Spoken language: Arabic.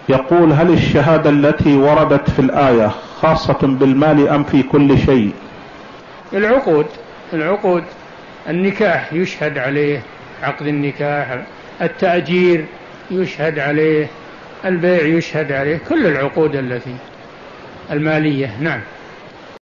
يقول: هل الشهادة التي وردت في الآية خاصة بالمال أم في كل شيء؟ العقود النكاح يشهد عليه، عقد النكاح، التأجير يشهد عليه، البيع يشهد عليه، كل العقود التي المالية. نعم.